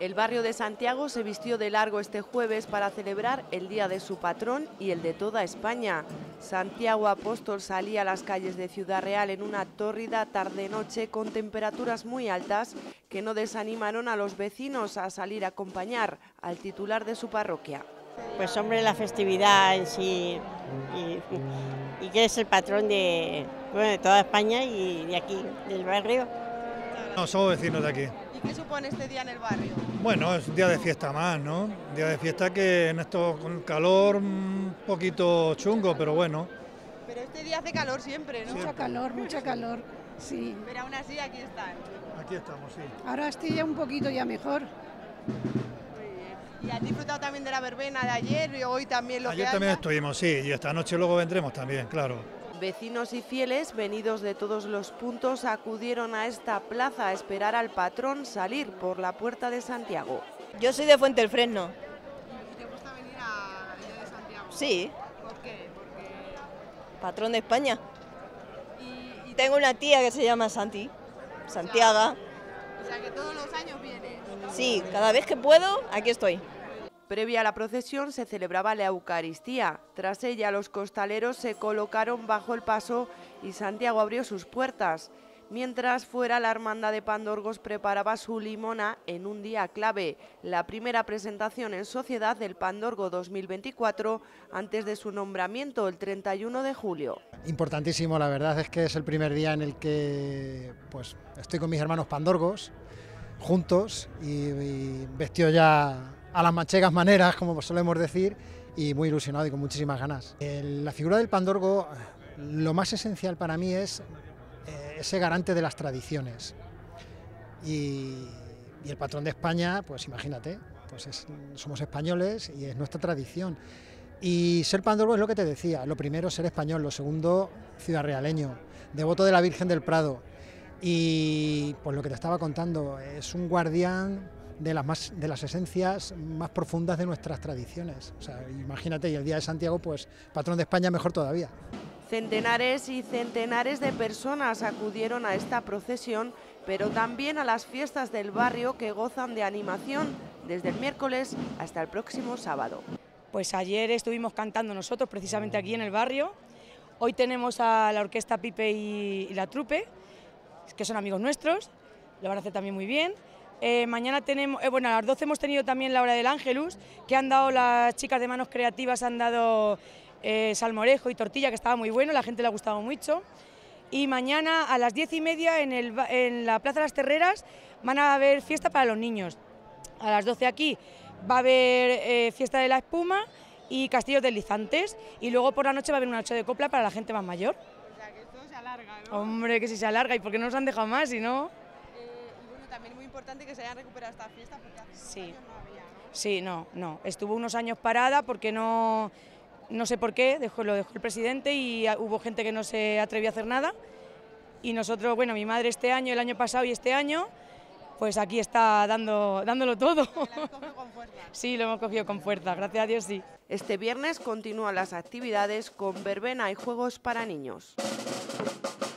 El barrio de Santiago se vistió de largo este jueves para celebrar el día de su patrón y el de toda España. Santiago Apóstol salía a las calles de Ciudad Real en una tórrida tarde-noche con temperaturas muy altas que no desanimaron a los vecinos a salir a acompañar al titular de su parroquia. Pues hombre, la festividad en sí y que es el patrón de toda España y de aquí, del barrio. No, somos vecinos de aquí. ¿Y qué supone este día en el barrio? Bueno, es un día de fiesta más, ¿no? Un día de fiesta que en esto con el calor un poquito chungo, pero bueno. Pero este día hace calor siempre, ¿no? Mucha calor, sí. Pero aún así aquí están. Aquí estamos, sí. Ahora estoy ya un poquito ya mejor. ¿Y has disfrutado también de la verbena de ayer y hoy también lo Ayer que también haya? estuvimos, sí, y esta noche luego vendremos también, claro. Vecinos y fieles, venidos de todos los puntos, acudieron a esta plaza a esperar al patrón salir por la puerta de Santiago. Yo soy de Fuente del Fresno. ¿Te gusta venir a la de Santiago? Sí, ¿Por qué? patrón de España. Y tengo una tía que se llama Santiago. O sea que todos los años vienes. Sí, cada vez que puedo, aquí estoy. Previa a la procesión se celebraba la Eucaristía. Tras ella los costaleros se colocaron bajo el paso y Santiago abrió sus puertas. Mientras fuera, la Hermandad de Pandorgos preparaba su limona en un día clave, la primera presentación en sociedad del Pandorgo 2024 antes de su nombramiento el 31 de julio. Importantísimo, la verdad es que es el primer día en el que pues, estoy con mis hermanos pandorgos juntos y vestido ya a las manchegas maneras, como solemos decir, y muy ilusionado y con muchísimas ganas. La figura del pandorgo, lo más esencial para mí es ese garante de las tradiciones. Y el patrón de España, pues imagínate, pues somos españoles y es nuestra tradición. Y ser pandorgo es lo que te decía, lo primero ser español, lo segundo ciudadrealeño, devoto de la Virgen del Prado. Y pues lo que te estaba contando, es un guardián de las esencias más profundas de nuestras tradiciones. O sea, imagínate, y el día de Santiago, pues patrón de España mejor todavía. Centenares y centenares de personas acudieron a esta procesión, pero también a las fiestas del barrio que gozan de animación desde el miércoles hasta el próximo sábado. Pues ayer estuvimos cantando nosotros precisamente aquí en el barrio. Hoy tenemos a la orquesta Pipe y la Trupe, que son amigos nuestros, lo van a hacer también muy bien. Mañana tenemos, a las 12 hemos tenido también la hora del Ángelus, que han dado las chicas de Manos Creativas, han dado salmorejo y tortilla, que estaba muy bueno, la gente le ha gustado mucho. Y mañana a las 10:30 en la Plaza de las Terreras van a haber fiesta para los niños. A las 12 aquí va a haber fiesta de la espuma y castillos deslizantes, y luego por la noche va a haber una noche de copla para la gente más mayor. O sea que esto se alarga, ¿no? Hombre, que si se alarga, ¿y por qué no nos han dejado más si no? Y bueno, también es muy importante que se hayan recuperado esta fiesta porque hace Sí. años no había, ¿no? Sí, no. Estuvo unos años parada porque no sé por qué, lo dejó el presidente y hubo gente que no se atrevió a hacer nada. Y nosotros, bueno, mi madre este año, el año pasado y este año, pues aquí está dándolo todo. Lo has cogido con fuerza. Sí, lo hemos cogido con fuerza, gracias a Dios sí. Este viernes continúan las actividades con verbena y juegos para niños.